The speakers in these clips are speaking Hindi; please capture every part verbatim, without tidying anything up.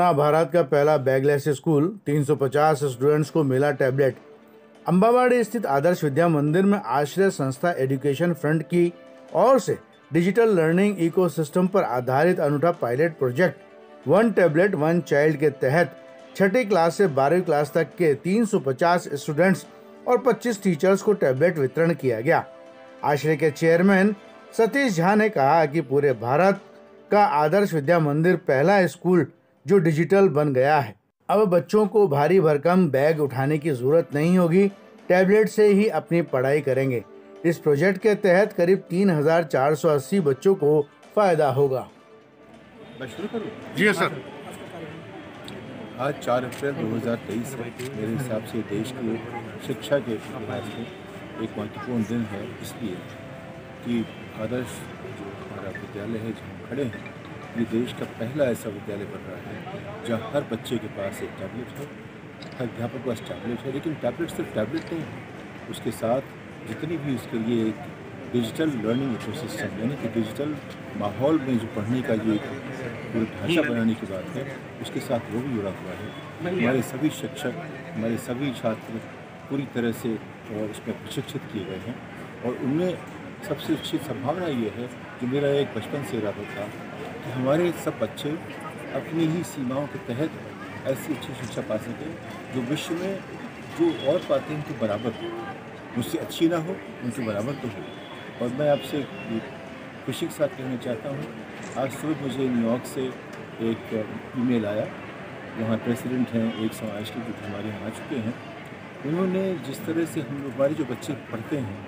बना भारत का पहला बैगलेस स्कूल, तीन सौ पचास स्टूडेंट्स को मिला टैबलेट। अम्बावाड़ी स्थित आदर्श विद्या मंदिर में आश्रय संस्था एजुकेशन फ्रंट की ओर से डिजिटल लर्निंग इकोसिस्टम पर आधारित अनूठा pilot project one tablet one child के तहत छठी क्लास से बारहवीं क्लास तक के तीन सौ पचास स्टूडेंट्स और पच्चीस टीचर्स को टैबलेट वितरण किया गया। आश्रय के चेयरमैन सतीश झा ने कहा कि पूरे भारत का आदर्श विद्या मंदिर पहला स्कूल जो डिजिटल बन गया है। अब बच्चों को भारी भरकम बैग उठाने की जरूरत नहीं होगी, टैबलेट से ही अपनी पढ़ाई करेंगे। इस प्रोजेक्ट के तहत करीब तीन हजार चार सौ अस्सी बच्चों को फायदा होगा। जी सर। आज चार अप्रैल दो हज़ार तेईस है। मेरे हिसाब से देश की शिक्षा के इतिहास में एक महत्वपूर्ण दिन है, इसलिए कि आदर्श जो हमारा विद्यालय है जहाँ खड़े हैं, ये देश का पहला ऐसा विद्यालय बन रहा है जहाँ हर बच्चे के पास एक टैबलेट है, हर अध्यापक के पास टैबलेट है। लेकिन टैबलेट सिर्फ टैबलेट नहीं है, उसके साथ जितनी भी उसके लिए एक डिजिटल लर्निंग इकोसिस्टम यानी कि डिजिटल माहौल में जो पढ़ने का जो एक पूरी ढांचा बनाने की बात है, उसके साथ वो भी जुड़ा हुआ है। हमारे सभी शिक्षक, हमारे सभी छात्र पूरी तरह से उसमें प्रशिक्षित किए गए हैं और उनमें सबसे अच्छी संभावना ये है, जो मेरा एक बचपन से इरादा था कि हमारे सब बच्चे अपनी ही सीमाओं के तहत ऐसी अच्छी शिक्षा पा सकें जो विश्व में जो और पाते हैं उनके बराबर हो, मुझसे अच्छी ना हो, उनके बराबर तो हो। और मैं आपसे खुशी के साथ कहना चाहता हूँ, आज सुबह मुझे न्यूयॉर्क से एक ईमेल आया, वहाँ प्रेसिडेंट हैं एक समाज के जो हमारे यहाँ आ चुके हैं। उन्होंने जिस तरह से हम लोग हमारे जो बच्चे पढ़ते हैं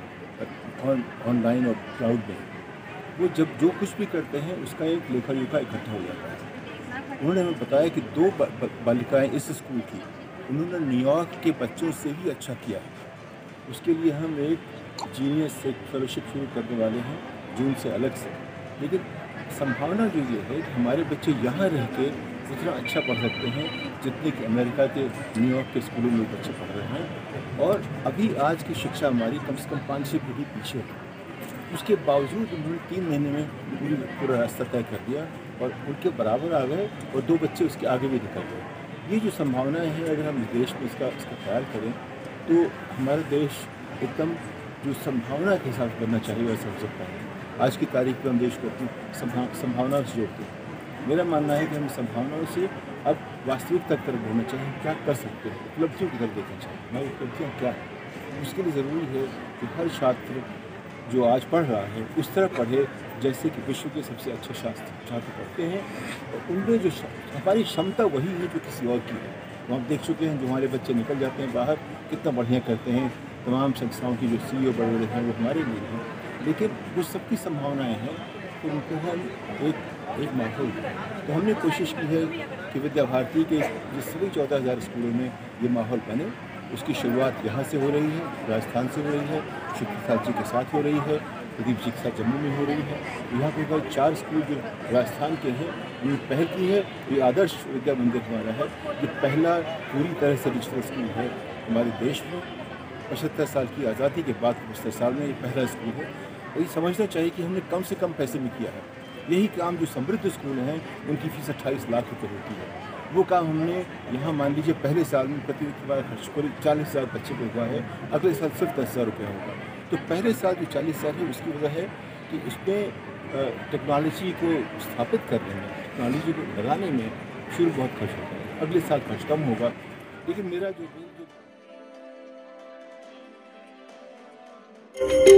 ऑन ऑनलाइन और क्लाउड में, वो जब जो कुछ भी करते हैं उसका एक लेखा जोखा इकट्ठा हो जाता है। उन्होंने हमें बताया कि दो बालिकाएं इस स्कूल की, उन्होंने न्यूयॉर्क के बच्चों से भी अच्छा किया है। उसके लिए हम एक जीनियस एक फेलोशिप शुरू करने वाले हैं जून से अलग से। लेकिन संभावना जो ये है कि हमारे बच्चे यहाँ रह के उतना अच्छा पढ़ सकते हैं जितने कि अमेरिका के न्यूयॉर्क के स्कूलों में बच्चे पढ़ रहे हैं। और अभी आज की शिक्षा हमारी कम से कम पाँच छः पीढ़ी पीछे है, उसके बावजूद उन्होंने तीन महीने में पूरी पूरा रास्ता तय कर दिया और उनके बराबर आ गए और दो बच्चे उसके आगे भी निकल गए। ये जो संभावनाएं हैं, अगर हम देश में इसका इसका ख्याल करें तो हमारा देश एकदम जो संभावना के हिसाब से बनना चाहिए वैसा हो सकता है। आज की तारीख में हम देश को अपनी संभावनाओं से जोड़ते हैं। मेरा मानना है कि हम संभावनाओं से अब वास्तविकता की तरफ बढ़ना चाहिए, क्या कर सकते हैं, उपलब्धियों की तरफ देखना चाहिए। हमारी उपलब्धियाँ क्या है, उसके लिए ज़रूरी है कि हर छात्र जो आज पढ़ रहा है उस तरह पढ़े जैसे कि विश्व के सबसे अच्छे शास्त्र छात्र पढ़ते हैं। और उनमें जो हमारी क्षमता वही है जो किसी और की है। वो हम देख चुके हैं, जो हमारे बच्चे निकल जाते हैं बाहर कितना बढ़िया करते हैं। तमाम संस्थाओं की जो सीईओ बड़े बड़े हैं वो हमारे लिए हैं, लेकिन जो सबकी संभावनाएं हैं तो उनको हम एक एक माहौल दें। तो हमने कोशिश की है कि विद्या भारती के जिस सभी चौदह हज़ार स्कूलों में ये माहौल बने। उसकी शुरुआत यहाँ से हो रही है, राजस्थान से हो रही है, श्री प्रसाद जी के साथ हो रही है, प्रदीप जी के साथ जम्मू में हो रही है। यहाँ पे कल चार स्कूल जो राजस्थान के हैं उन्होंने पहल की है। ये आदर्श विद्या मंदिर हमारा है, ये पहला पूरी तरह से डिजिटल स्कूल है हमारे देश में। पचहत्तर साल की आज़ादी के बाद पचहत्तर साल में ये पहला स्कूल है। और ये समझना चाहिए कि हमने कम से कम पैसे में किया है। यही काम जो समृद्ध स्कूल हैं उनकी फीस अट्ठाईस लाख रुपये होती है, वो काम हमने यहाँ मान लीजिए पहले साल में प्रति बार खर्च करीब चालीस हज़ार बच्चे को हुआ है, अगले साल सिर्फ दस हज़ार रुपये होगा। तो पहले साल जो चालीस हज़ार है उसकी वजह है कि उसमें टेक्नोलॉजी को स्थापित करने में, टेक्नोलॉजी को लगाने में शुरू बहुत खर्च होता है। अगले साल खर्च कम होगा। लेकिन मेरा जो जो